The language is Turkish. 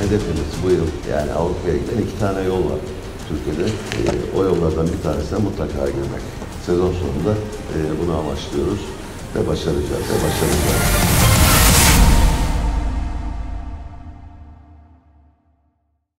hedefimiz bu yıl, yani Avrupa'ya giden 2 tane yol var Türkiye'de. O yollardan bir tanesine mutlaka girmek. Sezon sonunda bunu amaçlıyoruz ve başaracağız.